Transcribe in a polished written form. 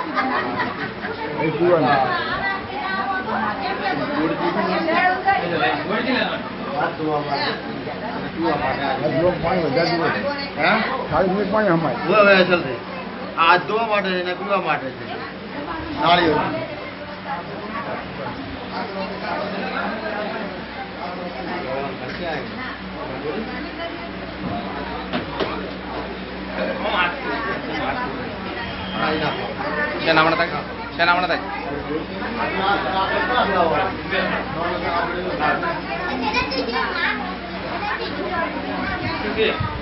આ ધોવા માટે ને પીવા માટે છે નાળીઓ શેના મળે થાય શેના મળે થાય Thank you.